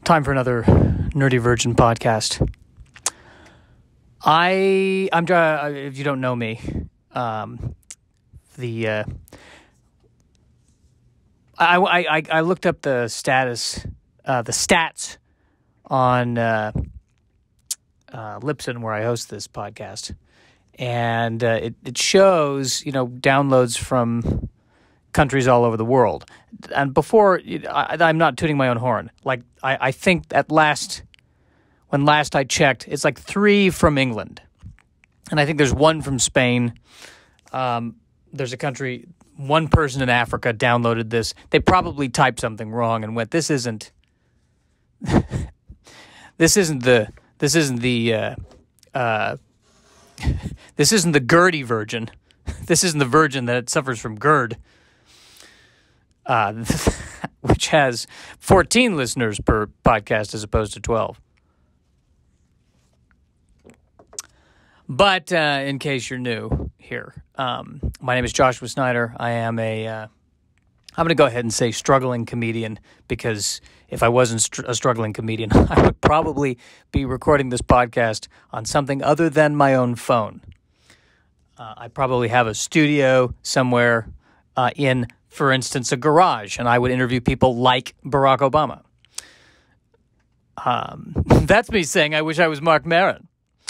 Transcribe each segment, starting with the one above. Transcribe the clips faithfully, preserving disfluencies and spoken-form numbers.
Time for another Nerdy Virgin podcast. I, I'm, uh, if you don't know me, um, the, uh, I, I, I looked up the status, uh, the stats on, uh, uh, Libsyn, where I host this podcast, and, uh, it, it shows, you know, downloads from countries all over the world. And before, I, I'm not tooting my own horn. Like, I, I think at last, when last I checked, it's like three from England. And I think there's one from Spain. Um, there's a country, one person in Africa downloaded this. They probably typed something wrong and went, this isn't, this isn't the, this isn't the, uh, uh, this isn't the GERDY virgin. This isn't the virgin that suffers from GERD. Uh, which has fourteen listeners per podcast as opposed to twelve. But uh, in case you're new here, um, my name is Joshua Snyder. I am a, uh, I'm going to go ahead and say struggling comedian, because if I wasn't str- a struggling comedian, I would probably be recording this podcast on something other than my own phone. Uh, I probably have a studio somewhere uh, in for instance, a garage, and I would interview people like Barack Obama. Um, that's me saying I wish I was Mark Maron.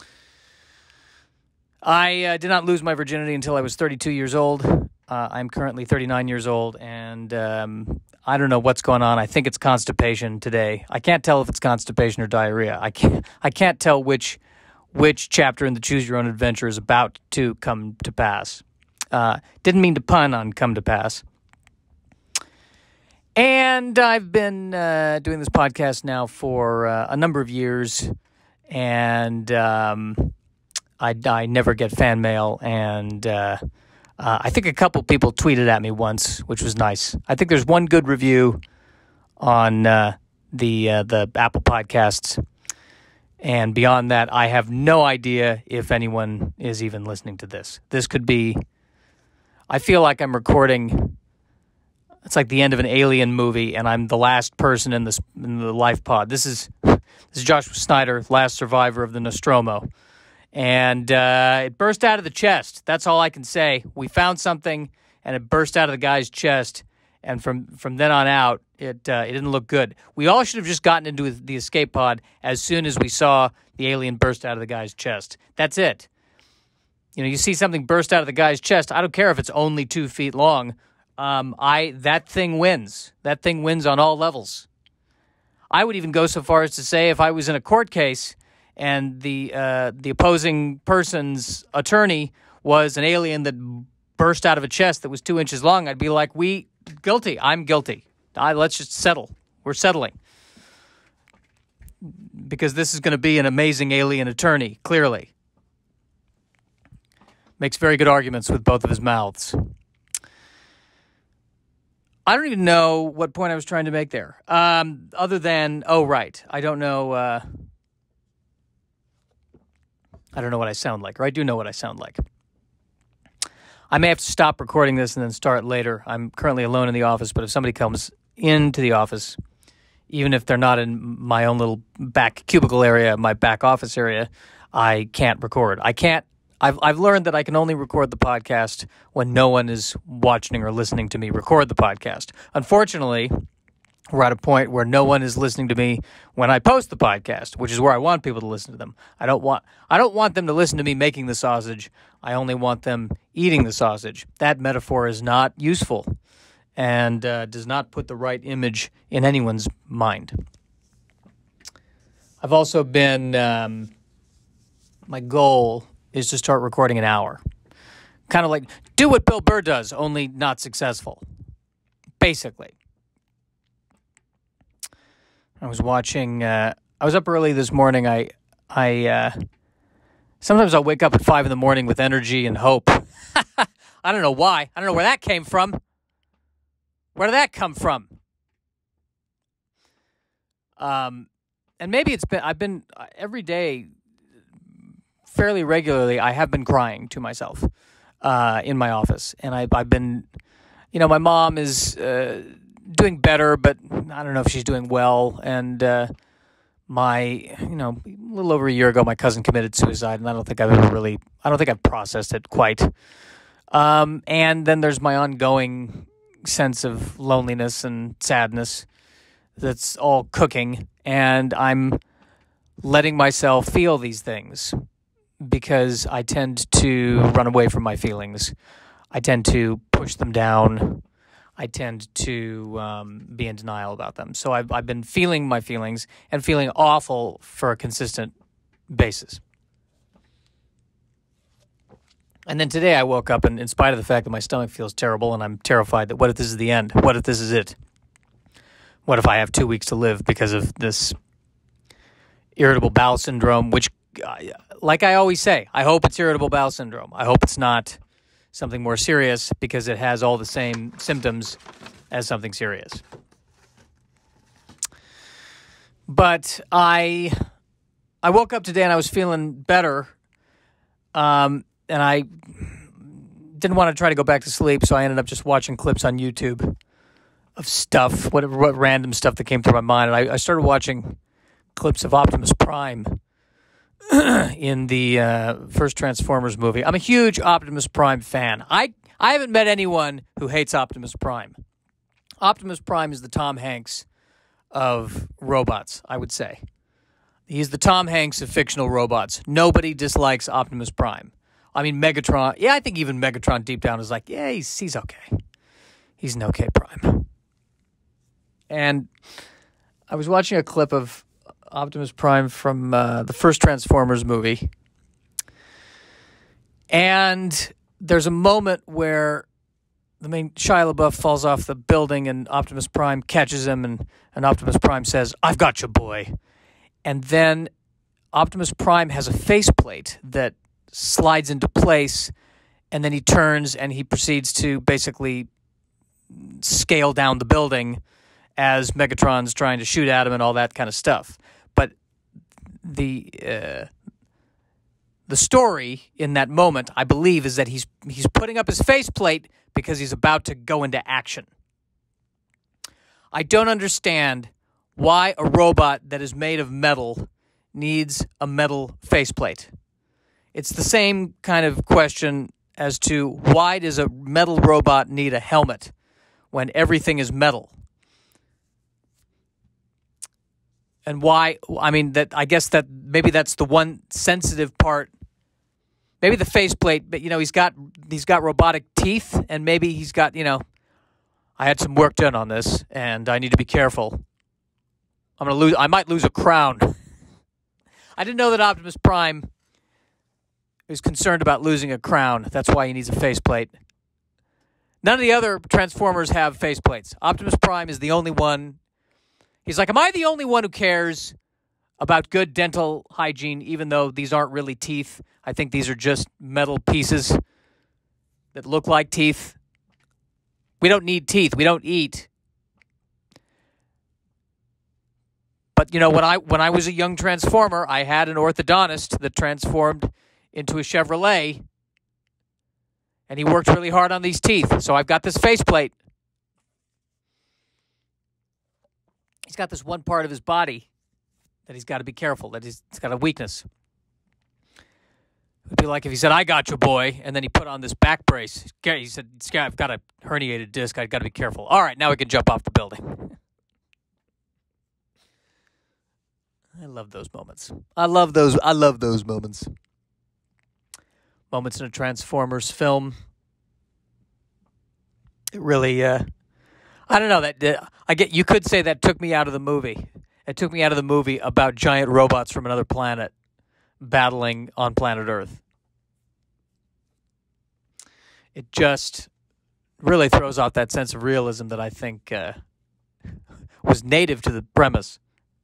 I uh, did not lose my virginity until I was thirty-two years old. Uh, I'm currently thirty-nine years old, and um, I don't know what's going on. I think it's constipation today. I can't tell if it's constipation or diarrhea. I can't. I can't tell which which chapter in the Choose Your Own Adventure is about to come to pass. Uh, didn't mean to pun on "come to pass." And I've been uh, doing this podcast now for uh, a number of years, and um, I, I never get fan mail, and uh, uh, I think a couple people tweeted at me once, which was nice. I think there's one good review on uh, the uh, the Apple Podcasts, and beyond that, I have no idea if anyone is even listening to this. This could be, I feel like I'm recording. It's like the end of an Alien movie, and I'm the last person in this in the life pod. This is this is Joshua Snyder, last survivor of the Nostromo, and uh, it burst out of the chest. That's all I can say. We found something, and it burst out of the guy's chest, and from from then on out, it uh, it didn't look good. We all should have just gotten into the escape pod as soon as we saw the alien burst out of the guy's chest. That's it. You know, you see something burst out of the guy's chest. I don't care if it's only two feet long. Um, I that thing wins. That thing wins on all levels. I would even go so far as to say, if I was in a court case and the uh, the opposing person's attorney was an alien that burst out of a chest that was two inches long, I'd be like, "We guilty. I'm guilty. I, let's just settle. We're settling." Because this is going to be an amazing alien attorney. Clearly, makes very good arguments with both of his mouths. I don't even know what point I was trying to make there. Um, other than, oh, right. I don't know. Uh, I don't know what I sound like, or I do know what I sound like. I may have to stop recording this and then start later. I'm currently alone in the office, but if somebody comes into the office, even if they're not in my own little back cubicle area, my back office area, I can't record. I can't. I've I've learned that I can only record the podcast when no one is watching or listening to me record the podcast. Unfortunately, we're at a point where no one is listening to me when I post the podcast, which is where I want people to listen to them. I don't want I don't want them to listen to me making the sausage. I only want them eating the sausage. That metaphor is not useful and uh, does not put the right image in anyone's mind. I've also been um, my goal is to start recording an hour. Kind of like, do what Bill Burr does, only not successful. Basically. I was watching, uh, I was up early this morning. I, I, uh, sometimes I'll wake up at five in the morning with energy and hope. I don't know why. I don't know where that came from. Where did that come from? Um, and maybe it's been, I've been, uh, every day, fairly regularly, I have been crying to myself uh, in my office. And I, I've been, you know, my mom is uh, doing better, but I don't know if she's doing well. And uh, my, you know, a little over a year ago, my cousin committed suicide, and I don't think I've ever really, I don't think I've processed it quite. Um, and then there's my ongoing sense of loneliness and sadness that's all cooking, and I'm letting myself feel these things because I tend to run away from my feelings. I tend to push them down. I tend to um, be in denial about them. So I've I've been feeling my feelings and feeling awful for a consistent basis. And then today I woke up, and in spite of the fact that my stomach feels terrible and I'm terrified that what if this is the end? What if this is it? What if I have two weeks to live because of this irritable bowel syndrome, which, like I always say, I hope it's irritable bowel syndrome. I hope it's not something more serious because it has all the same symptoms as something serious. But I I woke up today and I was feeling better. Um... And I didn't want to try to go back to sleep, so I ended up just watching clips on YouTube of stuff, whatever, what random stuff that came through my mind. And I, I started watching clips of Optimus Prime in the uh, first Transformers movie. I'm a huge Optimus Prime fan. I, I haven't met anyone who hates Optimus Prime. Optimus Prime is the Tom Hanks of robots, I would say. He's the Tom Hanks of fictional robots. Nobody dislikes Optimus Prime. I mean, Megatron, yeah, I think even Megatron deep down is like, yeah, he's he's okay. He's an okay Prime. And I was watching a clip of Optimus Prime from uh, the first Transformers movie. And there's a moment where the main Shia LaBeouf falls off the building and Optimus Prime catches him, and, and Optimus Prime says, "I've got you, boy." And then Optimus Prime has a faceplate that slides into place, and then he turns and he proceeds to basically scale down the building as Megatron's trying to shoot at him and all that kind of stuff. But the uh, the story in that moment, I believe, is that he's he's putting up his faceplate because he's about to go into action. I don't understand why a robot that is made of metal needs a metal faceplate. It's the same kind of question as to why does a metal robot need a helmet when everything is metal? And why, I mean, that I guess that maybe that's the one sensitive part. Maybe the faceplate, but, you know, he's got he's got robotic teeth, and maybe he's got, you know, I had some work done on this, and I need to be careful. I'm going to lose, I might lose a crown. I didn't know that Optimus Prime is concerned about losing a crown. That's why he needs a faceplate. None of the other Transformers have faceplates. Optimus Prime is the only one. He's like, am I the only one who cares about good dental hygiene, even though these aren't really teeth? I think these are just metal pieces that look like teeth. We don't need teeth. We don't eat. But, you know, when I when I was a young Transformer, I had an orthodontist that transformed into a Chevrolet, and he worked really hard on these teeth. So I've got this faceplate. He's got this one part of his body that he's got to be careful, that he's, he's got a weakness. It would be like if he said, "I got you, boy," and then he put on this back brace. He said, "I've got a herniated disc. I've got to be careful." All right, now we can jump off the building. I love those moments. I love those. I love those moments. Moments in a Transformers film. It really, uh, I don't know, that uh, I get. You could say that took me out of the movie. It took me out of the movie about giant robots from another planet battling on planet Earth. It just really throws off that sense of realism that I think uh, was native to the premise.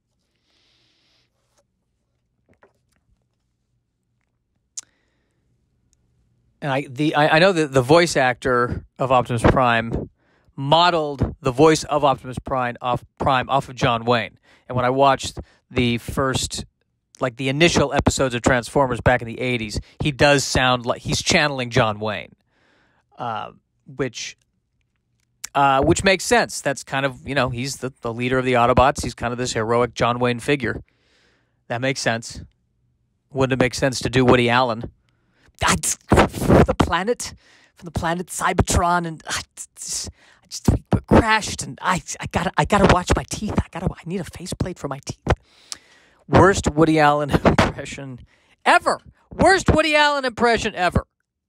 And I the I, I know that the voice actor of Optimus Prime modeled the voice of Optimus Prime off Prime off of John Wayne. And when I watched the first, like the initial episodes of Transformers back in the eighties, he does sound like he's channeling John Wayne, uh, which uh, which makes sense. That's kind of, you know, he's the, the leader of the Autobots. He's kind of this heroic John Wayne figure. That makes sense. Wouldn't it make sense to do Woody Allen? I just, from the planet, from the planet Cybertron, and I just, I just crashed, and I, I gotta, I gotta watch my teeth. I gotta, I need a faceplate for my teeth. Worst Woody Allen impression ever. Worst Woody Allen impression ever.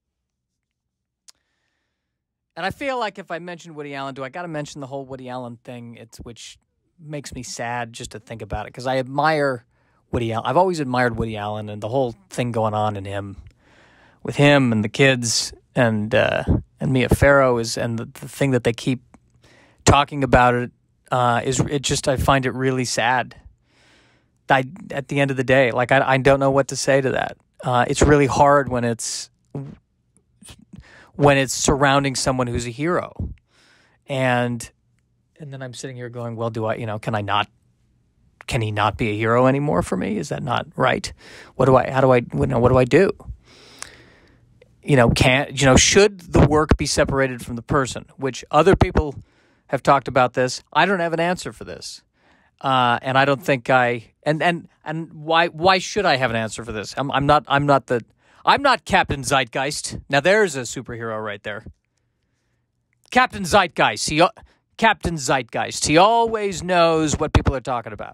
And I feel like if I mention Woody Allen, do I got to mention the whole Woody Allen thing? It's which makes me sad just to think about it, because I admire Woody Allen. I've always admired Woody Allen and the whole thing going on in him, with him and the kids and uh, and Mia Farrow is, and the, the thing that they keep talking about it uh, is it just I find it really sad. I at the end of the day, like I I don't know what to say to that. Uh, it's really hard when it's when it's surrounding someone who's a hero, and and then I'm sitting here going, well, do I, you know, can I not? Can he not be a hero anymore for me? Is that not right? What do I? How do I? You know, what do I do? You know, can't you know? Should the work be separated from the person? Which other people have talked about this. I don't have an answer for this, uh, and I don't think I. And and and why why should I have an answer for this? I'm I'm not I'm not the I'm not Captain Zeitgeist. Now there's a superhero right there. Captain Zeitgeist. He Captain Zeitgeist. He always knows what people are talking about.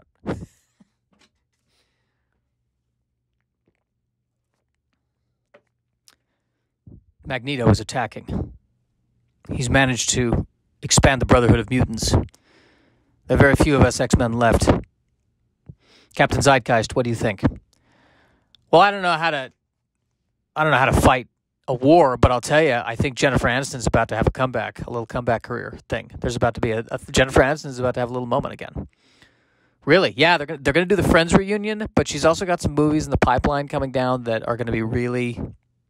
Magneto is attacking. He's managed to expand the Brotherhood of Mutants. There are very few of us X-Men left. Captain Zeitgeist, what do you think? Well, I don't know how to I don't know how to fight a war, but I'll tell you, I think Jennifer Aniston's about to have a comeback, a little comeback career thing. There's about to be a, a Jennifer Aniston's about to have a little moment again. Really? Yeah, they're gonna, they're going to do the Friends reunion, but she's also got some movies in the pipeline coming down that are going to be really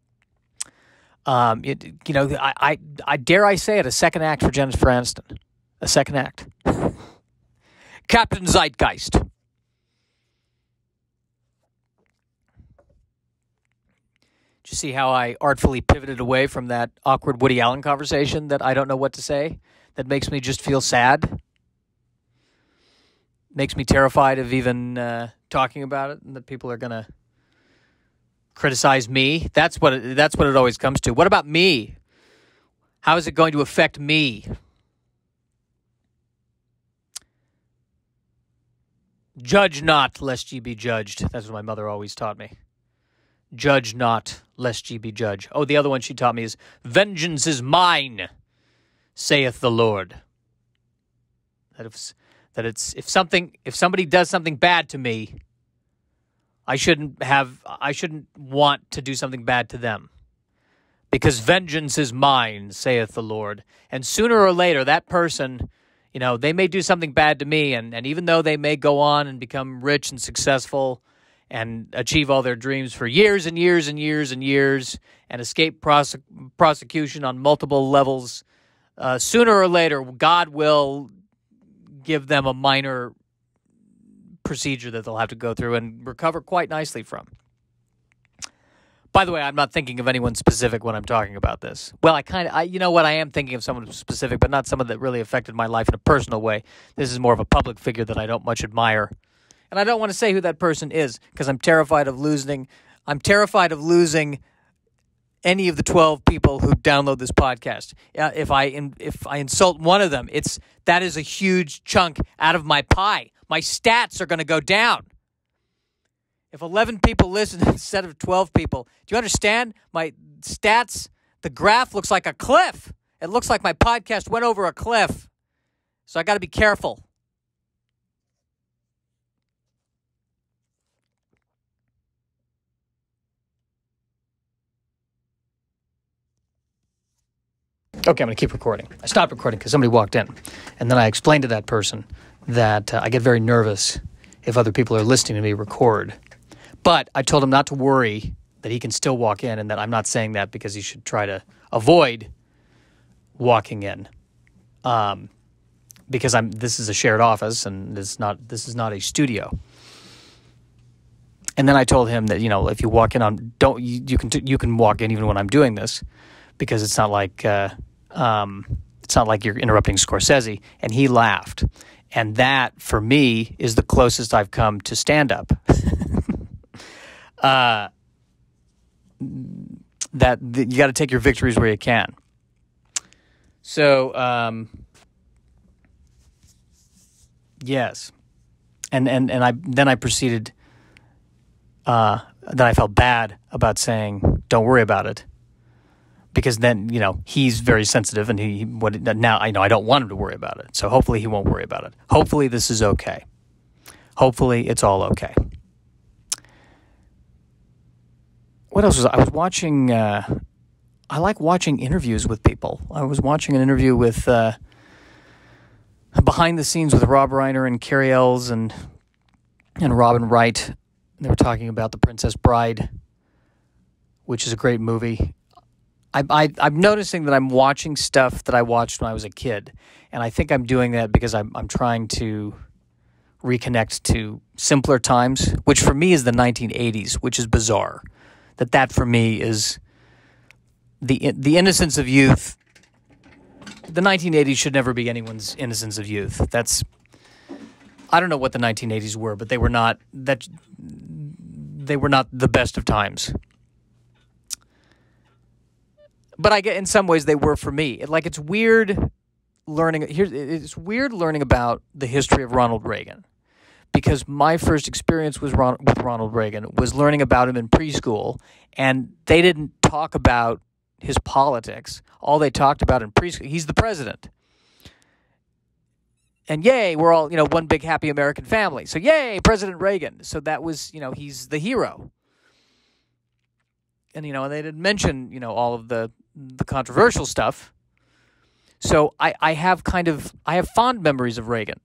Um, it, you know, I, I, I dare I say it, a second act for Jennifer Aniston. A second act. Captain Zeitgeist. Did you see how I artfully pivoted away from that awkward Woody Allen conversation that I don't know what to say? That makes me just feel sad. Makes me terrified of even uh, talking about it, and that people are going to criticize me. That's what it, that's what it always comes to. What about me? How is it going to affect me? Judge not, lest ye be judged. That's what my mother always taught me. Judge not, lest ye be judged. Oh, the other one she taught me is, vengeance is mine, saith the Lord. That if that it's if something if somebody does something bad to me, I shouldn't have, I shouldn't want to do something bad to them. Because vengeance is mine, saith the Lord. And sooner or later, that person, you know, they may do something bad to me, and, and even though they may go on and become rich and successful and achieve all their dreams for years and years and years and years and escape prose- prosecution on multiple levels, uh, sooner or later, God will give them a minor procedure that they'll have to go through and recover quite nicely from. By the way, I'm not thinking of anyone specific when I'm talking about this. Well, I kind of, I, you know what, I am thinking of someone specific, but not someone that really affected my life in a personal way. This is more of a public figure that I don't much admire. And I don't want to say who that person is because I'm terrified of losing, I'm terrified of losing any of the twelve people who download this podcast. Uh, if I if I insult one of them, it's that is a huge chunk out of my pie. My stats are going to go down. If eleven people listen instead of twelve people, do you understand? My stats, the graph looks like a cliff. It looks like my podcast went over a cliff. So I got to be careful. Okay, I'm going to keep recording. I stopped recording because somebody walked in. And then I explained to that person that uh, I get very nervous if other people are listening to me record. But I told him not to worry, that he can still walk in, and that I'm not saying that because he should try to avoid walking in. Um, because I'm this is a shared office, and this is not this is not a studio. And then I told him that, you know, if you walk in on don't you, you can t- you can walk in even when I'm doing this, because it's not like uh, um, It's not like you're interrupting Scorsese. And he laughed. And that, for me, is the closest I've come to stand-up. uh, that, that you got to take your victories where you can. So, um, yes. And, and, and I then I proceeded, uh, then I felt bad about saying, don't worry about it. Because then, you know, he's very sensitive, and he what now I know I don't want him to worry about it. So hopefully he won't worry about it. Hopefully this is okay. Hopefully it's all okay. What else was I, I was watching? Uh, I like watching interviews with people. I was watching an interview with uh, behind the scenes with Rob Reiner and Carrie Ells and and Robin Wright. They were talking about The Princess Bride, which is a great movie. I, I, I'm noticing that I'm watching stuff that I watched when I was a kid, and I think I'm doing that because I'm I'm trying to reconnect to simpler times, which for me is the nineteen eighties, which is bizarre. That that for me is the the innocence of youth. The nineteen eighties should never be anyone's innocence of youth. That's I don't know what the nineteen eighties were, but they were not that they were not the best of times. But I get in some ways they were for me. Like it's weird learning. Here's it's weird learning about the history of Ronald Reagan, because my first experience was Ron, with Ronald Reagan was learning about him in preschool, and they didn't talk about his politics. All they talked about in preschool, he's the president, and yay, we're all you know one big happy American family. So yay, President Reagan. So that was you know he's the hero. And, you know, they didn't mention, you know, all of the, the controversial stuff. So I, I have kind of, I have fond memories of Reagan.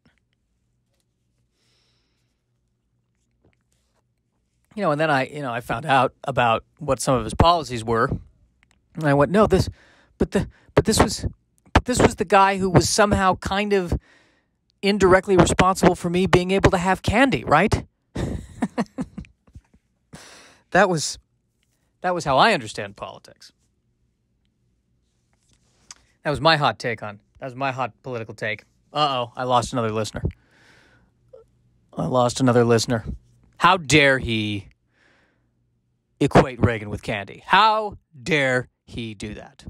You know, and then I, you know, I found out about what some of his policies were. And I went, no, this, but the, but this was, but this was the guy who was somehow kind of indirectly responsible for me being able to have candy, right? That was... That was how I understand politics. That was my hot take on. That was my hot political take. Uh-oh, I lost another listener. I lost another listener. How dare he equate Reagan with candy? How dare he do that?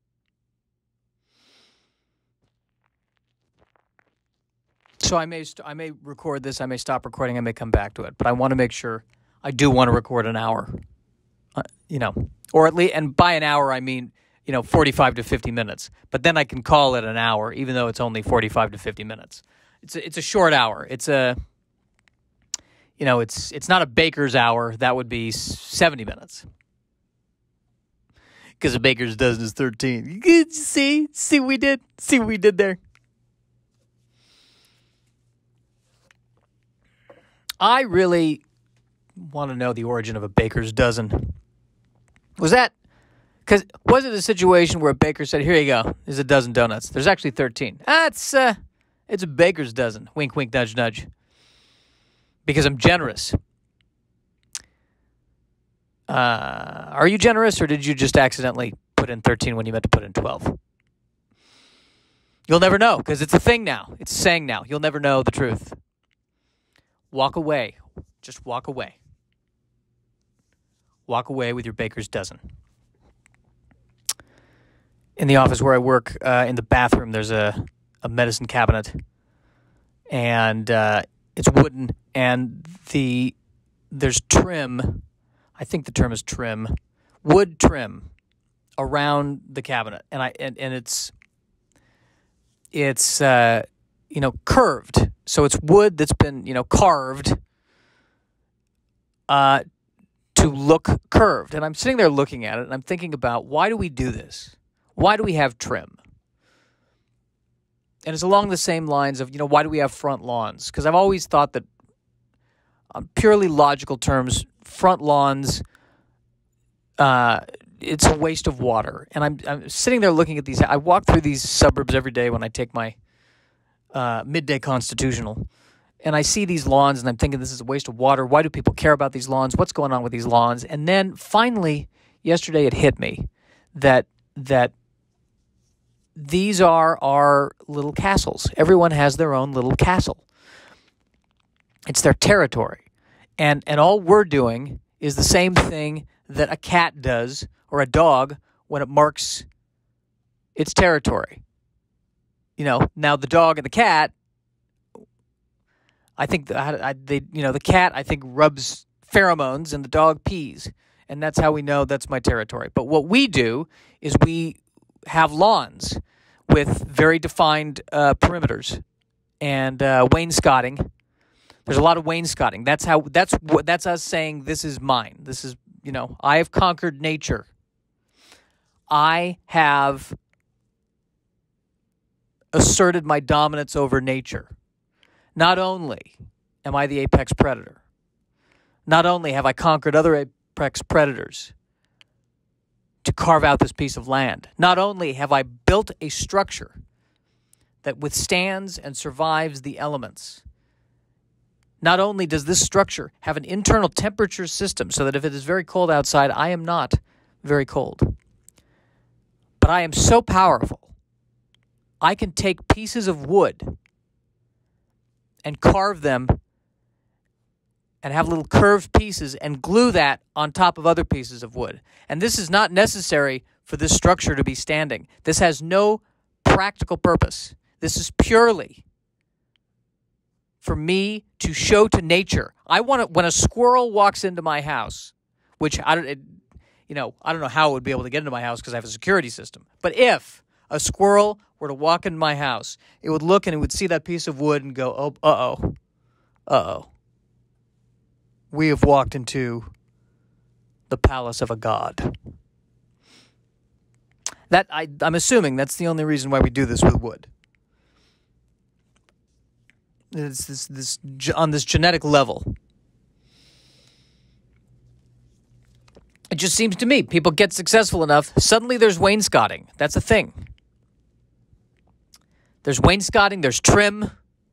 So I may st- I may record this. I may stop recording. I may come back to it. But I want to make sure. I do want to record an hour. Uh, you know, or at least, and by an hour, I mean, you know, forty-five to fifty minutes. But then I can call it an hour, even though it's only forty-five to fifty minutes. It's a, it's a short hour. It's a, you know, it's it's not a baker's hour. That would be seventy minutes. Because a baker's dozen is thirteen. See? See what we did? See what we did there? I really want to know the origin of a baker's dozen. Was that, because was it a situation where a baker said, here you go, there's a dozen donuts. There's actually thirteen. Ah, it's, uh, it's a baker's dozen. Wink, wink, nudge, nudge. Because I'm generous. Uh, are you generous, or did you just accidentally put in thirteen when you meant to put in twelve? You'll never know, because it's a thing now. It's a saying now. You'll never know the truth. Walk away. Just walk away. Walk away with your baker's dozen. In the office where I work, uh, in the bathroom, there's a, a medicine cabinet. And uh, it's wooden. And the there's trim. I think the term is trim. Wood trim around the cabinet. And I and, and it's it's uh, you know, curved. So it's wood that's been, you know, carved uh to look curved. And I'm sitting there looking at it, and I'm thinking about, why do we do this? Why do we have trim? And it's along the same lines of, you know, why do we have front lawns? Because I've always thought that, on purely logical terms, front lawns, uh, it's a waste of water. And I'm, I'm sitting there looking at these. I walk through these suburbs every day when I take my uh, midday constitutional. And I see these lawns, and I'm thinking, this is a waste of water. Why do people care about these lawns? What's going on with these lawns? And then finally, yesterday, it hit me that that these are our little castles. Everyone has their own little castle. It's their territory. And and all we're doing is the same thing that a cat does or a dog when it marks its territory. You know, now the dog and the cat, I think the, I, they, you know, the cat I think rubs pheromones and the dog pees, and that's how we know that's my territory. But what we do is we have lawns with very defined uh, perimeters and uh, wainscoting. There's a lot of wainscoting. That's how. That's what. That's us saying this is mine. This is, you know, I have conquered nature. I have asserted my dominance over nature. Not only am I the apex predator, not only have I conquered other apex predators to carve out this piece of land, not only have I built a structure that withstands and survives the elements, not only does this structure have an internal temperature system so that if it is very cold outside, I am not very cold, but I am so powerful, I can take pieces of wood and carve them and have little curved pieces and glue that on top of other pieces of wood. And this is not necessary for this structure to be standing. This has no practical purpose. This is purely for me to show to nature. I want to, when a squirrel walks into my house, which I don't, it, you know, I don't know how it would be able to get into my house because I have a security system. But if a squirrel were to walk into my house, it would look and it would see that piece of wood and go, oh, uh-oh, uh-oh. We have walked into the palace of a god. That I, I'm assuming that's the only reason why we do this with wood. It's this, this, on this genetic level. It just seems to me, people get successful enough, suddenly there's wainscoting. That's a thing. There's wainscoting, there's trim.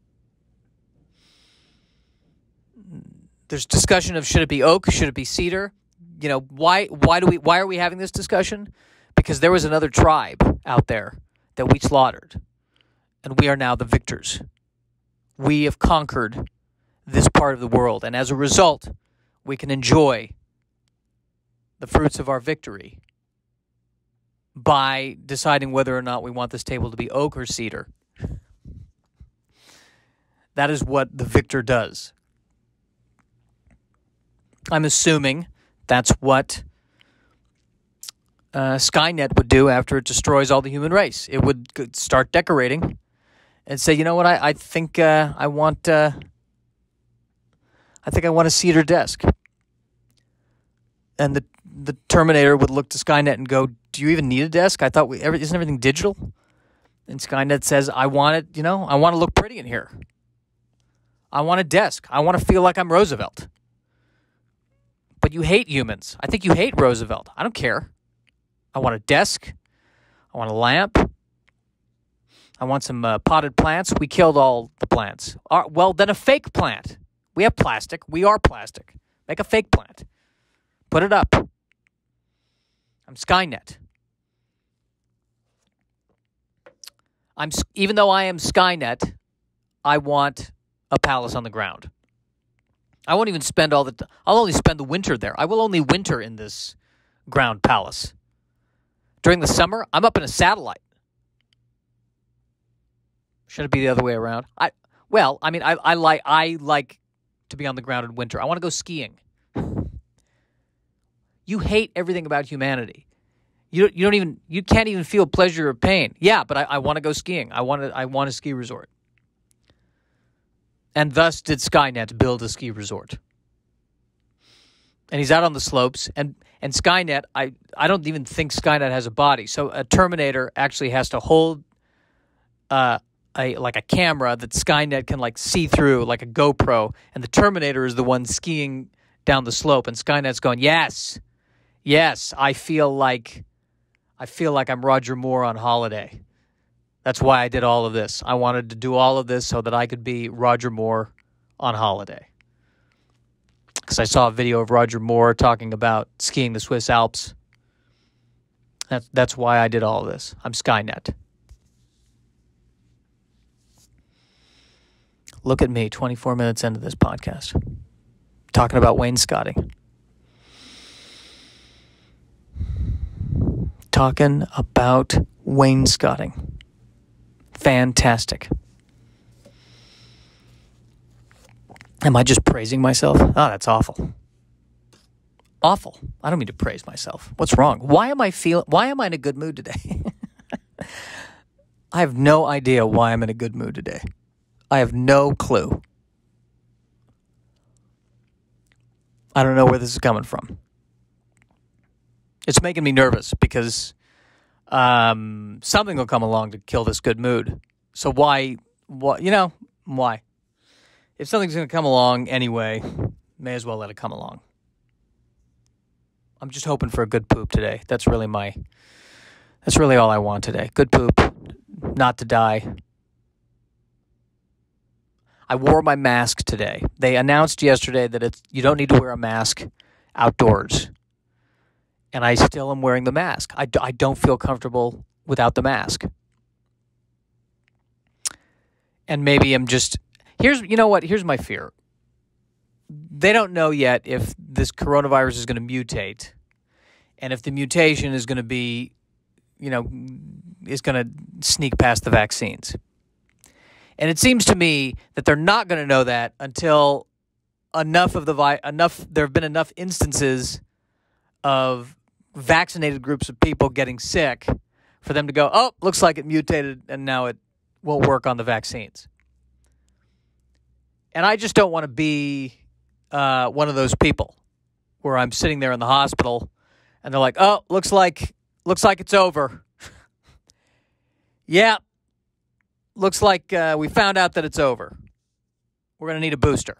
There's discussion of should it be oak, should it be cedar? You know, why why do we why are we having this discussion? Because there was another tribe out there that we slaughtered, and we are now the victors. We have conquered this part of the world, and as a result, we can enjoy the fruits of our victory by deciding whether or not we want this table to be oak or cedar. That is what the victor does. I'm assuming that's what uh, Skynet would do after it destroys all the human race. It would start decorating and say, you know what, I, I think uh, I want uh, I think I want a cedar desk. And the the Terminator would look to Skynet and go, do you even need a desk? I thought, we every, isn't everything digital? And Skynet says, I want it, you know, I want to look pretty in here. I want a desk. I want to feel like I'm Roosevelt. But you hate humans. I think you hate Roosevelt. I don't care. I want a desk. I want a lamp. I want some uh, potted plants. We killed all the plants. Uh, well, then a fake plant. We have plastic. We are plastic. Make a fake plant. Put it up. I'm Skynet. I'm even though I am Skynet, I want a palace on the ground. I won't even spend all the t- I'll only spend the winter there. I will only winter in this ground palace. During the summer, I'm up in a satellite. Should it be the other way around? I well, I mean I, I like I like to be on the ground in winter. I want to go skiing. You hate everything about humanity. You don't, you don't even you can't even feel pleasure or pain. Yeah, but I, I want to go skiing. I want to I want a ski resort. And thus did Skynet build a ski resort. And he's out on the slopes. And, and Skynet, I, I don't even think Skynet has a body. So a Terminator actually has to hold uh, a like a camera that Skynet can like see through, like a GoPro. And the Terminator is the one skiing down the slope. And Skynet's going, yes, yes, I feel like I feel like I'm Roger Moore on holiday. That's why I did all of this. I wanted to do all of this so that I could be Roger Moore on holiday. Because I saw a video of Roger Moore talking about skiing the Swiss Alps. That's, that's why I did all of this. I'm Skynet. Look at me, twenty-four minutes into this podcast, talking about wainscoting. Talking about wainscoting. Fantastic. Am I just praising myself? Oh, that's awful. Awful. I don't mean to praise myself. What's wrong? Why am I feel? Why am I in a good mood today? I have no idea why I'm in a good mood today. I have no clue. I don't know where this is coming from. It's making me nervous because um, something will come along to kill this good mood. So why, why, you know, why? If something's going to come along anyway, may as well let it come along. I'm just hoping for a good poop today. That's really my, that's really all I want today. Good poop, not to die. I wore my mask today. They announced yesterday that it's you don't need to wear a mask outdoors. And I still am wearing the mask. I, I don't feel comfortable without the mask. And maybe I'm just... Here's, you know what? Here's my fear. They don't know yet if this coronavirus is going to mutate. And if the mutation is going to be, you know, is going to sneak past the vaccines. And it seems to me that they're not going to know that until enough of the vi- enough there have been enough instances of vaccinated groups of people getting sick for them to go, oh, looks like it mutated and now it won't work on the vaccines. And I just don't want to be uh, one of those people where I'm sitting there in the hospital and they're like, oh, looks like looks like it's over. Yeah. Looks like uh, we found out that it's over. We're going to need a booster.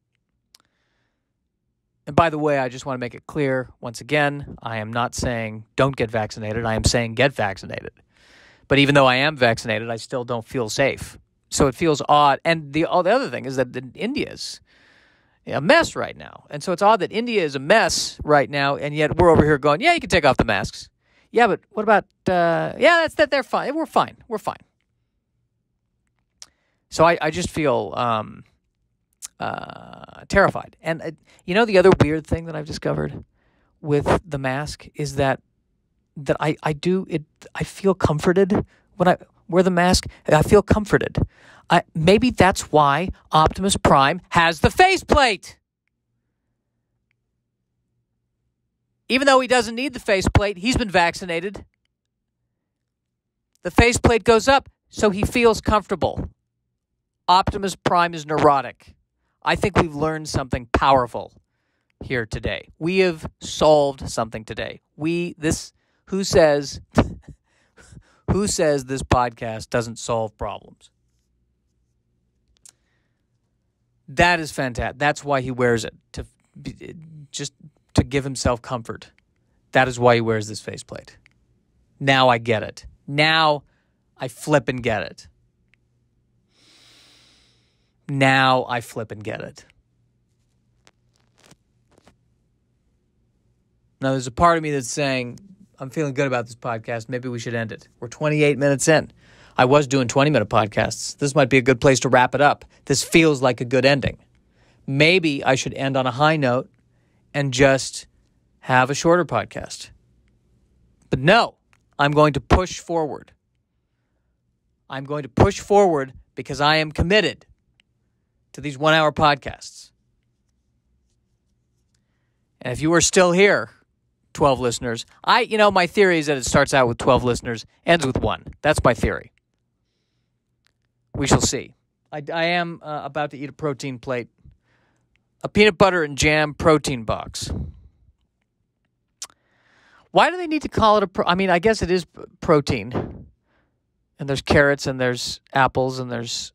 And by the way, I just want to make it clear, once again, I am not saying don't get vaccinated. I am saying get vaccinated. But even though I am vaccinated, I still don't feel safe. So it feels odd. And the, oh, the other thing is that India is a mess right now. And so it's odd that India is a mess right now, and yet we're over here going, yeah, you can take off the masks. Yeah, but what about, uh, yeah, that's that. They're fine. We're fine. We're fine. So I, I just feel um, uh, terrified. And, uh, you know, the other weird thing that I've discovered with the mask is that that I, I do, it. I feel comforted when I wear the mask. I feel comforted. I, maybe that's why Optimus Prime has the faceplate. Even though he doesn't need the faceplate, he's been vaccinated. The faceplate goes up, so he feels comfortable. Optimus Prime is neurotic. I think we've learned something powerful here today. We have solved something today. We, this, who says, who says this podcast doesn't solve problems? That is fantastic. That's why he wears it, to be, just to give himself comfort. That is why he wears this faceplate. Now I get it. Now I flip and get it. Now I flip and get it. Now there's a part of me that's saying, I'm feeling good about this podcast. Maybe we should end it. We're twenty-eight minutes in. I was doing twenty-minute podcasts. This might be a good place to wrap it up. This feels like a good ending. Maybe I should end on a high note and just have a shorter podcast. But no, I'm going to push forward. I'm going to push forward because I am committed to these one-hour podcasts. And if you are still here, twelve listeners, I, you know, my theory is that it starts out with twelve listeners, ends with one. That's my theory. We shall see. I, I am uh, about to eat a protein plate, a peanut butter and jam protein box. Why do they need to call it a pro- I mean, I guess it is protein. And there's carrots and there's apples and there's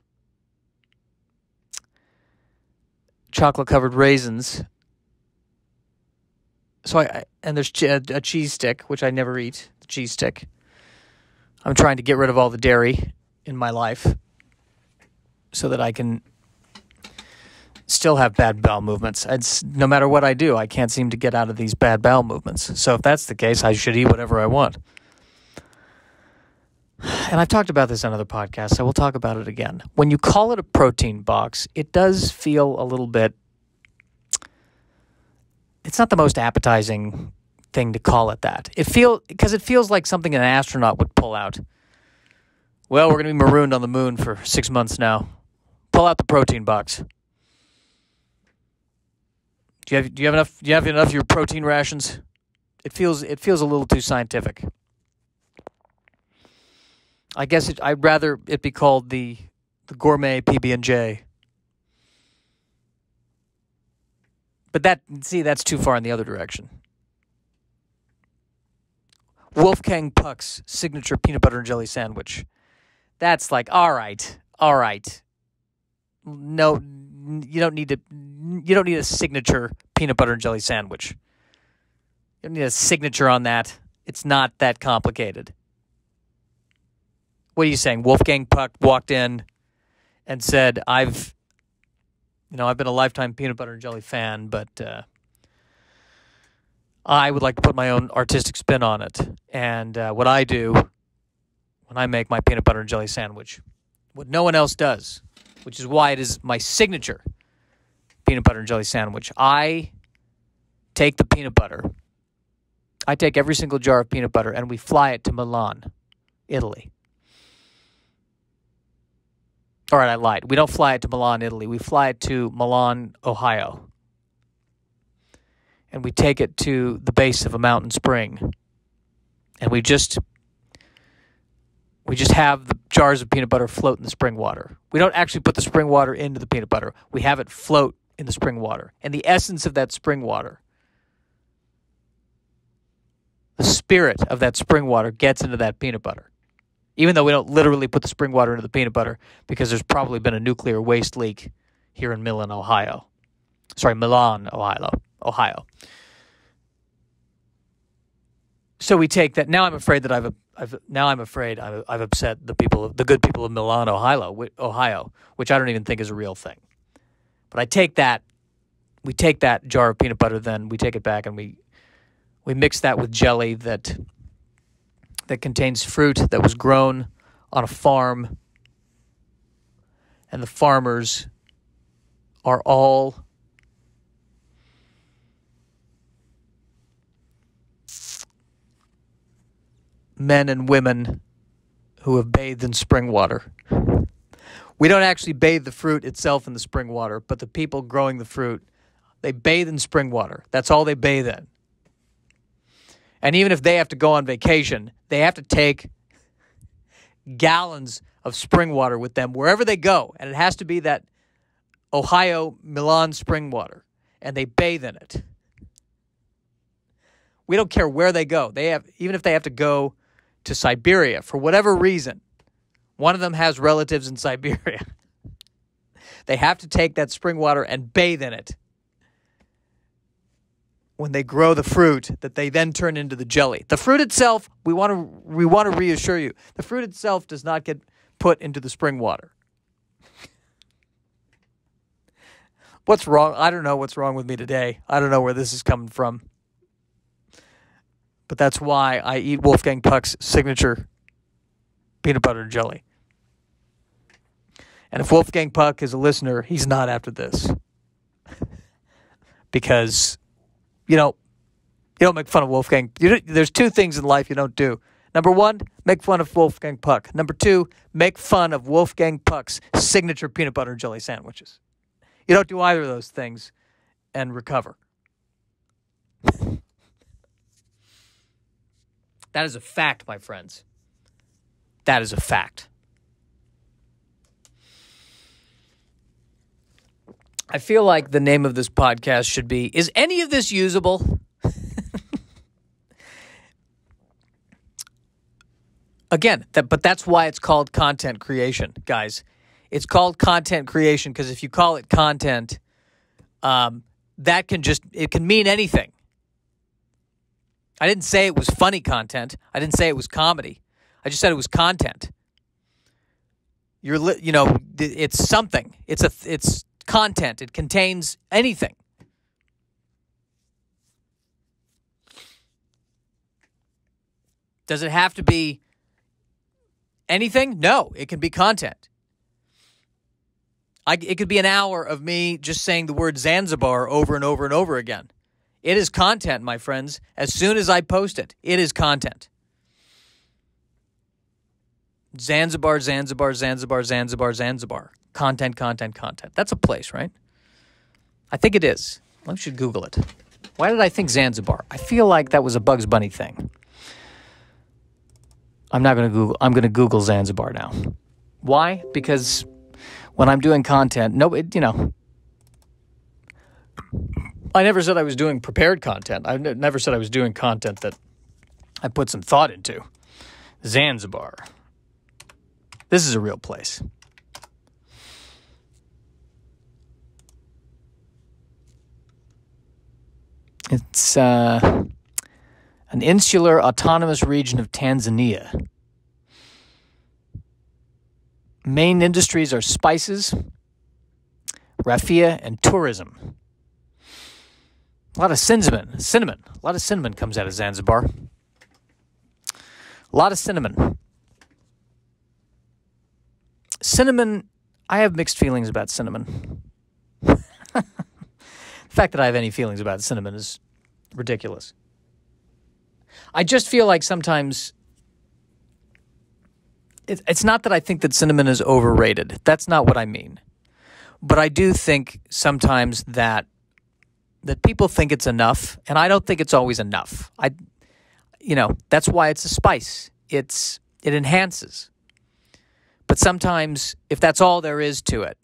chocolate-covered raisins. So I, I and there's ch- a cheese stick, which I never eat, the cheese stick. I'm trying to get rid of all the dairy in my life so that I can still have bad bowel movements. It's, no matter what I do, I can't seem to get out of these bad bowel movements. So if that's the case, I should eat whatever I want. and I've talked about this on other podcasts, so we'll talk about it again. When you call it a protein box, it does feel a little bit, it's not the most appetizing thing to call it that. It feel because it feels like something an astronaut would pull out. Well, we're going to be marooned on the moon for six months now. Pull out the protein box. Do you have do you have enough do you have enough of your protein rations? It feels it feels a little too scientific. I guess it, I'd rather it be called the the gourmet P B and J. But that see that's too far in the other direction. Wolfgang Puck's signature peanut butter and jelly sandwich. That's like, all right, all right. No, you don't need to. You don't need a signature peanut butter and jelly sandwich. You don't need a signature on that. It's not that complicated. What are you saying? Wolfgang Puck walked in and said, "I've, you know, I've been a lifetime peanut butter and jelly fan, but uh, I would like to put my own artistic spin on it. And uh, what I do when I make my peanut butter and jelly sandwich, what no one else does, which is why it is my signature peanut butter and jelly sandwich. I take the peanut butter. I take every single jar of peanut butter and we fly it to Milan, Italy. All right, I lied. We don't fly it to Milan, Italy. We fly it to Milan, Ohio. And we take it to the base of a mountain spring. And we just we just have the jars of peanut butter float in the spring water. We don't actually put the spring water into the peanut butter. We have it float in the spring water. And the essence of that spring water, the spirit of that spring water gets into that peanut butter. Even though we don't literally put the spring water into the peanut butter because there's probably been a nuclear waste leak here in Milan, Ohio. Sorry, Milan, Ohio. Ohio. So we take that. Now I'm afraid that I've, I've now I'm afraid I've, I've upset the people, of, the good people of Milan, Ohio, Ohio, which I don't even think is a real thing. But I take that. We take that jar of peanut butter, then we take it back and we we mix that with jelly that that contains fruit that was grown on a farm, and the farmers are all men and women who have bathed in spring water. We don't actually bathe the fruit itself in the spring water, but the people growing the fruit, they bathe in spring water. That's all they bathe in. And even if they have to go on vacation, they have to take gallons of spring water with them wherever they go. And it has to be that Ohio Milan spring water. And they bathe in it. We don't care where they go. They have, even if they have to go to Siberia for whatever reason. One of them has relatives in Siberia. They have to take that spring water and bathe in it when they grow the fruit that they then turn into the jelly. The fruit itself, we want to we want to reassure you, the fruit itself does not get put into the spring water. What's wrong? I don't know what's wrong with me today. I don't know where this is coming from. But that's why I eat Wolfgang Puck's signature peanut butter and jelly. And if Wolfgang Puck is a listener, he's not after this. Because, you know, you don't make fun of Wolfgang. You there's two things in life you don't do. Number one, make fun of Wolfgang Puck. Number two, make fun of Wolfgang Puck's signature peanut butter and jelly sandwiches. You don't do either of those things and recover. That is a fact, my friends. That is a fact. I feel like the name of this podcast should be, is any of this usable? Again, that, but that's why it's called content creation, guys. It's called content creation because if you call it content, um, that can just, it can mean anything. I didn't say it was funny content. I didn't say it was comedy. I just said it was content. You're, li- you know, it's something. It's a, it's content. It contains anything. Does it have to be anything? No, it can be content. I, it could be an hour of me just saying the word Zanzibar over and over and over again. It is content, my friends. As soon as I post it, it is content. Zanzibar, Zanzibar, Zanzibar, Zanzibar, Zanzibar. Content, content, content. That's a place, right? I think it is. I should Google it. Why did I think Zanzibar? I feel like that was a Bugs Bunny thing. I'm not going to Google. I'm going to Google Zanzibar now. Why? Because when I'm doing content, no, it, you know, I never said I was doing prepared content. I n- never said I was doing content that I put some thought into. Zanzibar. This is a real place. It's uh, an insular autonomous region of Tanzania. Main industries are spices, raffia, and tourism. A lot of cinnamon. Cinnamon. A lot of cinnamon comes out of Zanzibar. A lot of cinnamon. Cinnamon, I have mixed feelings about cinnamon. The fact that I have any feelings about cinnamon is ridiculous. I just feel like sometimes it, it's not that I think that cinnamon is overrated. That's not what I mean. But I do think sometimes that that people think it's enough, and I don't think it's always enough. I, you know, that's why it's a spice. It's it enhances. But sometimes, if that's all there is to it,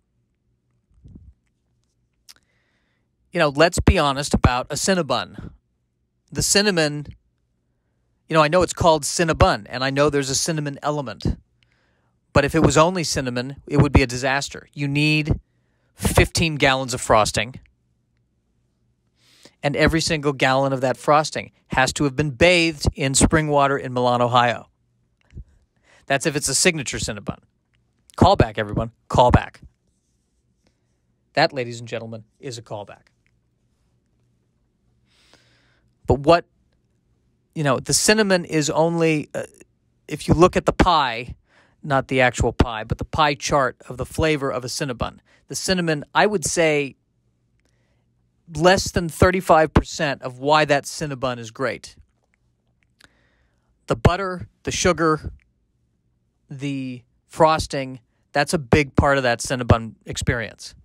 you know, let's be honest about a Cinnabon. The cinnamon, you know, I know it's called Cinnabon, and I know there's a cinnamon element. But if it was only cinnamon, it would be a disaster. You need fifteen gallons of frosting, and every single gallon of that frosting has to have been bathed in spring water in Milan, Ohio. That's if it's a signature Cinnabon. Call back, everyone. Call back. That, ladies and gentlemen, is a callback. But what, you know, the cinnamon is only, uh, if you look at the pie, not the actual pie, but the pie chart of the flavor of a Cinnabon, the cinnamon, I would say, less than thirty-five percent of why that Cinnabon is great. The butter, the sugar, the frosting, that's a big part of that Cinnabon experience.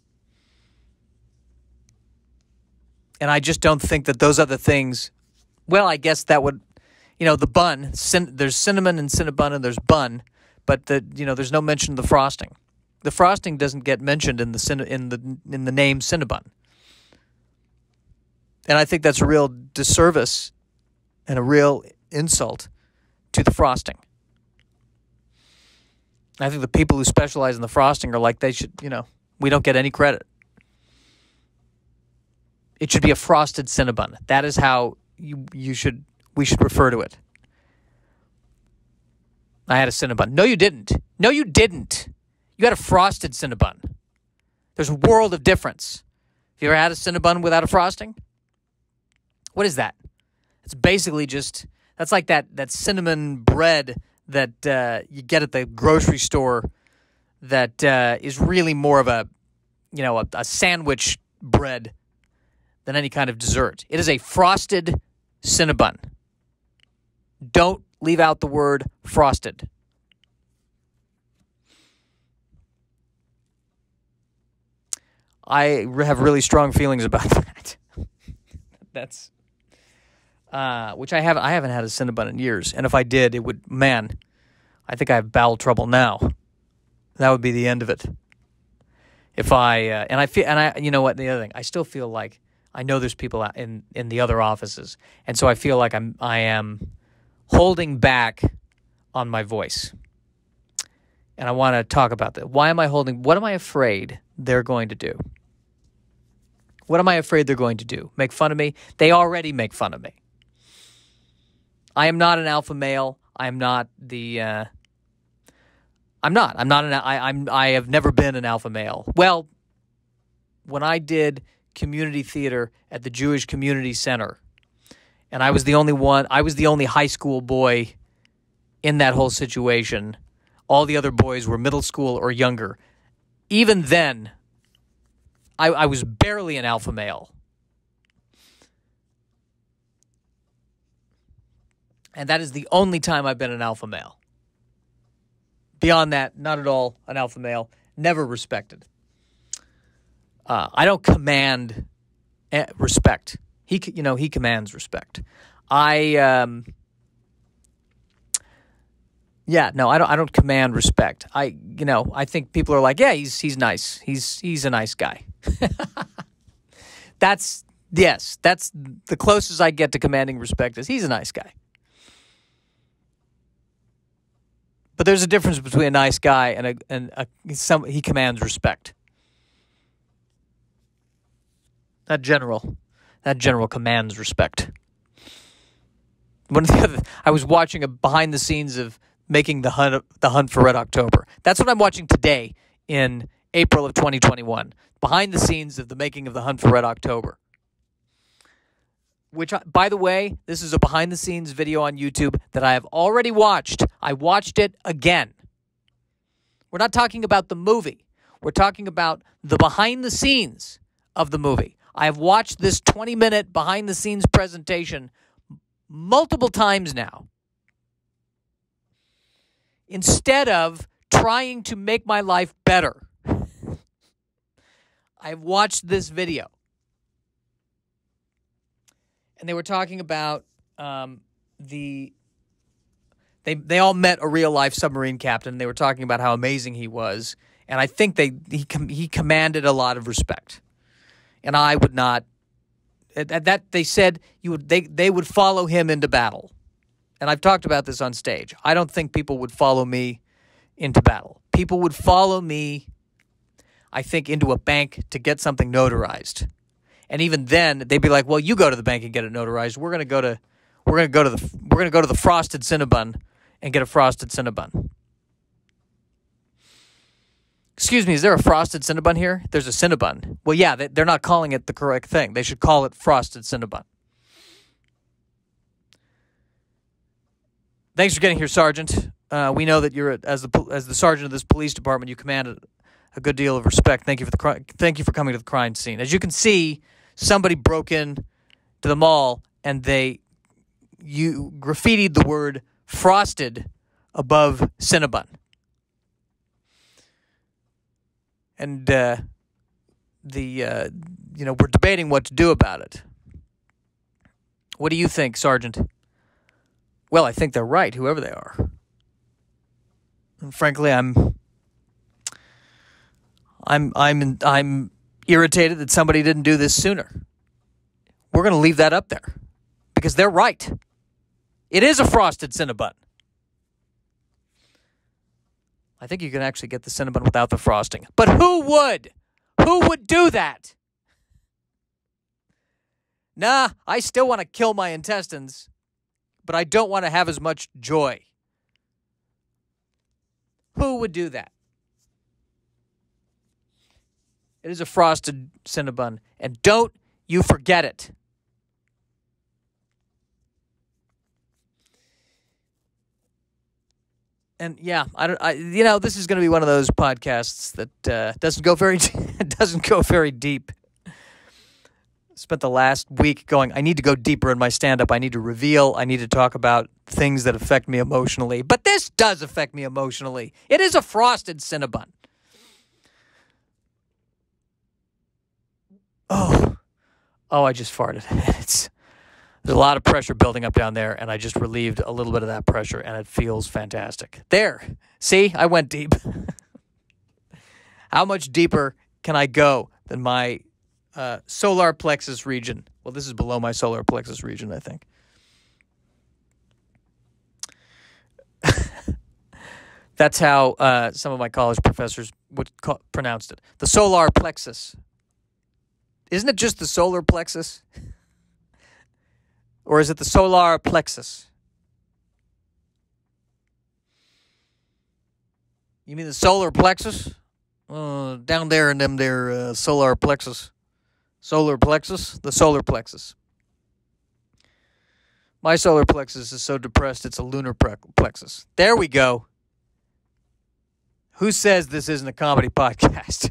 And I just don't think that those other things, well, I guess that would, you know, the bun, cin- there's cinnamon and Cinnabon and there's bun, but the, you know, there's no mention of the frosting. The frosting doesn't get mentioned in the cin- in the in the name Cinnabon. And I think that's a real disservice and a real insult to the frosting. I think the people who specialize in the frosting are like, they should, you know, we don't get any credit. It should be a frosted Cinnabon. That is how you you should we should refer to it. I had a Cinnabon. No, you didn't. No, you didn't. You had a frosted Cinnabon. There's a world of difference. Have you ever had a Cinnabon without a frosting? What is that? It's basically just, that's like that, that cinnamon bread that uh, you get at the grocery store that uh, is really more of a, you know, a, a sandwich bread than any kind of dessert. It is a frosted Cinnabon. Don't leave out the word frosted. I have really strong feelings about that. That's, uh, which I haven't. I haven't had a Cinnabon in years, and if I did, it would. Man, I think I have bowel trouble now. That would be the end of it. If I uh, and I feel and I, you know what? The other thing, I still feel like I know there's people out in in the other offices, and so I feel like I'm I am holding back on my voice, and I want to talk about that. Why am I holding? What am I afraid they're going to do? What am I afraid they're going to do? Make fun of me? They already make fun of me. I am not an alpha male. I am not the. Uh, I'm not. I'm not an. I, I'm. I have never been an alpha male. Well, when I did community theater at the Jewish Community Center, and I was the only one. I was the only high school boy in that whole situation. all the other boys were middle school or younger. Even then, I, I was barely an alpha male. And that is the only time I've been an alpha male. Beyond that, not at all an alpha male. Never respected. Uh, I don't command respect. He, you know, he commands respect. I, um, yeah, no, I don't. I don't command respect. I, you know, I think people are like, yeah, he's he's nice. He's he's a nice guy. That's yes, that's the closest I get to commanding respect is he's a nice guy. But there's a difference between a nice guy and a and a, some he commands respect. That general, that general commands respect. One of the other, I was watching a behind the scenes of making the hunt the hunt for Red October. That's what I'm watching today in April of twenty twenty-one. Behind the scenes of the making of the hunt for Red October. Which, by the way, this is a behind the scenes video on YouTube that I have already watched. I watched it again. We're not talking about the movie. We're talking about the behind the scenes of the movie. I have watched this twenty minute behind the scenes presentation multiple times now. Instead of trying to make my life better, I've watched this video. And they were talking about um, the... They they all met a real-life submarine captain. They were talking about how amazing he was. And I think they he com- he commanded a lot of respect. And I would not... At that, they said you would they, they would follow him into battle. And I've talked about this on stage. I don't think people would follow me into battle. People would follow me, I think, into a bank to get something notarized. And even then, they'd be like, "Well, you go to the bank and get it notarized. We're gonna go to, we're gonna go to the, we're gonna go to the Frosted Cinnabon and get a Frosted Cinnabon." Excuse me, is there a Frosted Cinnabon here? There's a Cinnabon. Well, yeah, they're not calling it the correct thing. They should call it Frosted Cinnabon. Thanks for getting here, Sergeant. Uh, we know that you're as the as the sergeant of this police department, you command a, a good deal of respect. Thank you for the cri- thank you for coming to the crime scene. As you can see, somebody broke in to the mall and they you graffitied the word "frosted" above Cinnabon. And uh, the uh, you know we're debating what to do about it. What do you think, Sergeant? Well, I think they're right, whoever they are. And frankly, I'm, I'm, I'm, I'm irritated that somebody didn't do this sooner. We're going to leave that up there because they're right. It is a Frosted Cinnabon. I think you can actually get the Cinnabon without the frosting. But who would? Who would do that? Nah, I still want to kill my intestines, but I don't want to have as much joy. Who would do that? It is a Frosted Cinnabon, and don't you forget it. And yeah, I don't. I, you know, this is going to be one of those podcasts that uh, doesn't go very doesn't go very deep. Spent the last week going, I need to go deeper in my stand-up. I need to reveal. I need to talk about things that affect me emotionally. But this does affect me emotionally. It is a Frosted Cinnabon. Oh, oh! I just farted. It's there's a lot of pressure building up down there, and I just relieved a little bit of that pressure, and it feels fantastic. There, see, I went deep. How much deeper can I go than my uh, solar plexus region? Well, this is below my solar plexus region, I think. That's how uh, some of my college professors would call, pronounced it. The solar plexus. Isn't it just the solar plexus? Or is it the solar plexus? You mean the solar plexus? Uh, down there in them there uh, solar plexus. Solar plexus? The solar plexus. My solar plexus is so depressed it's a lunar plexus. There we go. Who says this isn't a comedy podcast?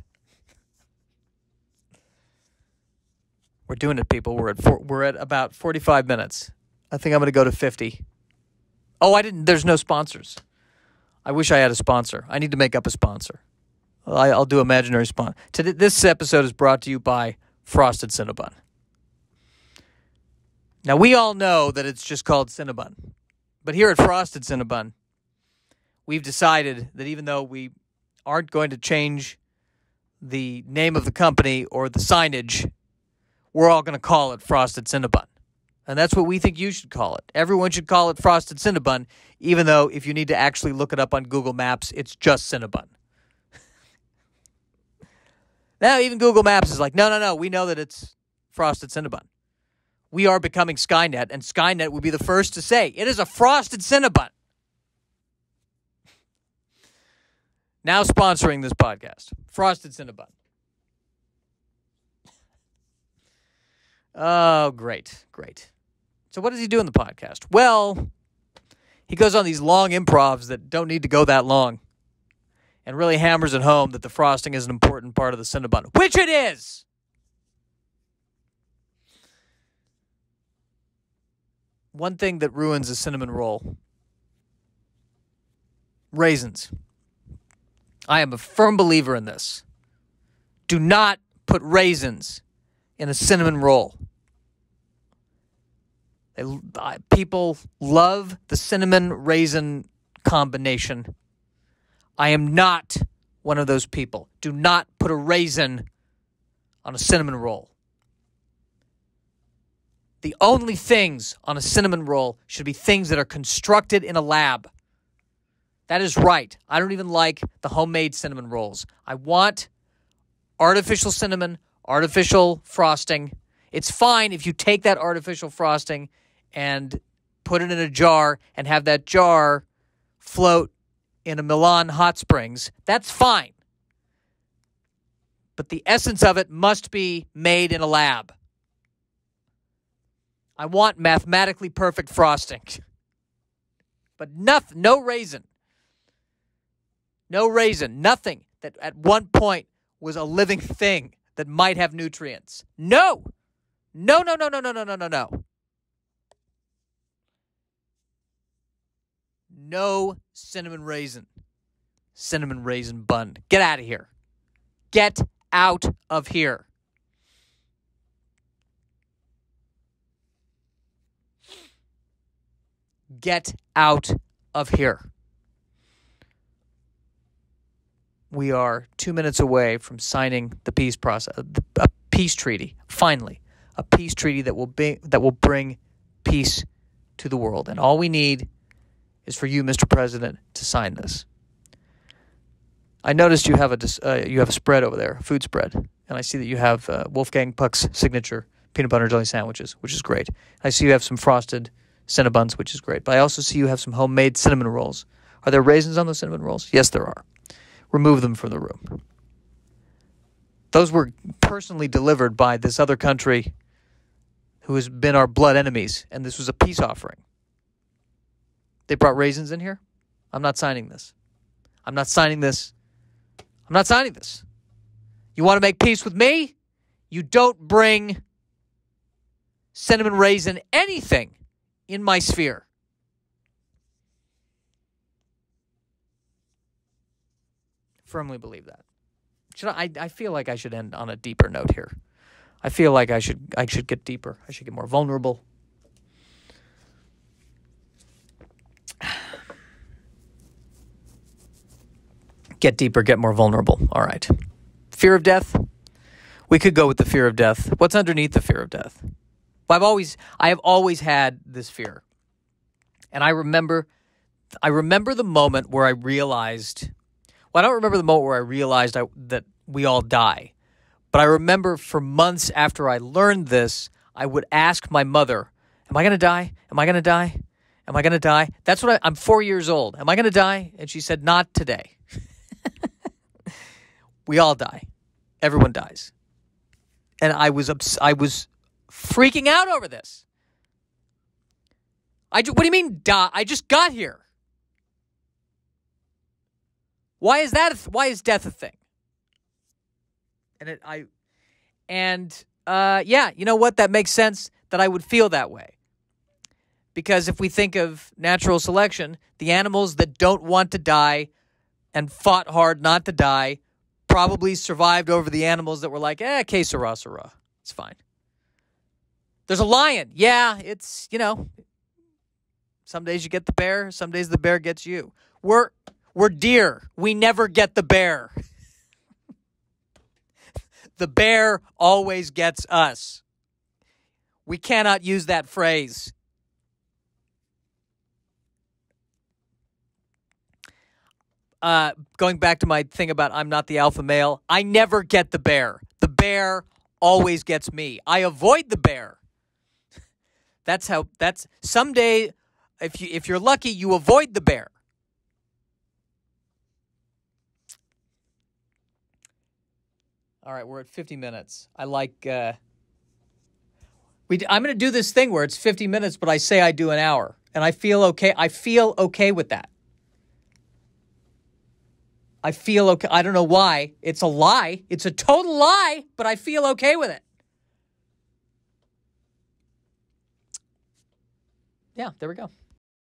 We're doing it, people. We're at four, we're at about forty-five minutes. I think I'm going to go to fifty. Oh, I didn't. There's no sponsors. I wish I had a sponsor. I need to make up a sponsor. I, I'll do imaginary sponsor. Today, this episode is brought to you by Frosted Cinnabon. Now, we all know that it's just called Cinnabon. But here at Frosted Cinnabon, we've decided that even though we aren't going to change the name of the company or the signage, we're all going to call it Frosted Cinnabon. And that's what we think you should call it. Everyone should call it Frosted Cinnabon, even though if you need to actually look it up on Google Maps, it's just Cinnabon. Now, even Google Maps is like, no, no, no, we know that it's Frosted Cinnabon. We are becoming Skynet, and Skynet would be the first to say, it is a Frosted Cinnabon. Now sponsoring this podcast, Frosted Cinnabon. Oh, great, great. So what does he do in the podcast? Well, he goes on these long improvs that don't need to go that long and really hammers it home that the frosting is an important part of the Cinnabon, which it is. One thing that ruins a cinnamon roll. Raisins. I am a firm believer in this. Do not put raisins in a cinnamon roll. They, uh, people love the cinnamon raisin combination. I am not one of those people. Do not put a raisin on a cinnamon roll. The only things on a cinnamon roll should be things that are constructed in a lab. That is right. I don't even like the homemade cinnamon rolls. I want artificial cinnamon, artificial frosting. It's fine if you take that artificial frosting and put it in a jar and have that jar float in a Milan hot springs. That's fine. But the essence of it must be made in a lab. I want mathematically perfect frosting. But nothing, no raisin. No raisin. Nothing that at one point was a living thing that might have nutrients. No. No, no, no, no, no, no, no, no, no. No cinnamon raisin. Cinnamon raisin bun. Get out of here. Get out of here. Get out of here. We are two minutes away from signing the peace process, a peace treaty. Finally, a peace treaty that will be that will bring peace to the world. And all we need is for you, Mister President, to sign this. I noticed you have a uh, you have a spread over there, a food spread, and I see that you have uh, Wolfgang Puck's signature peanut butter and jelly sandwiches, which is great. I see you have some frosted Cinnabons, which is great. But I also see you have some homemade cinnamon rolls. Are there raisins on those cinnamon rolls? Yes, there are. Remove them from the room. Those were personally delivered by this other country who has been our blood enemies, and this was a peace offering. They brought raisins in here? I'm not signing this. I'm not signing this. I'm not signing this. You want to make peace with me? You don't bring cinnamon raisin anything in my sphere. Firmly believe that. Should I, I feel like I should end on a deeper note here. I feel like I should I should get deeper. I should get more vulnerable. Get deeper, get more vulnerable. All right. Fear of death? We could go with the fear of death. What's underneath the fear of death? Well, I've always I have always had this fear. And I remember I remember the moment where I realized well, I don't remember the moment where I realized I, that we all die. But I remember for months after I learned this, I would ask my mother, am I going to die? Am I going to die? Am I going to die? That's what I, I'm four years old. Am I going to die? And she said, not today. We all die. Everyone dies. And I was ups- I was freaking out over this. I ju- what do you mean die? I just got here. Why is that? A th- why is death a thing? And it, I, and uh, yeah, you know what? That makes sense that I would feel that way. Because if we think of natural selection, the animals that don't want to die and fought hard not to die probably survived over the animals that were like, eh, que sera, sera. It's fine. There's a lion. Yeah, it's, you know, some days you get the bear, some days the bear gets you. We're, we're deer. We never get the bear. The bear always gets us. We cannot use that phrase. Uh, going back to my thing about I'm not the alpha male, I never get the bear. The bear always gets me. I avoid the bear. That's how, that's, someday, if you, if you're lucky, you avoid the bear. All right, we're at fifty minutes. I like, uh, we, I'm going to do this thing where it's fifty minutes, but I say I do an hour. And I feel okay. I feel okay with that. I feel okay. I don't know why. It's a lie. It's a total lie, but I feel okay with it. Yeah, there we go.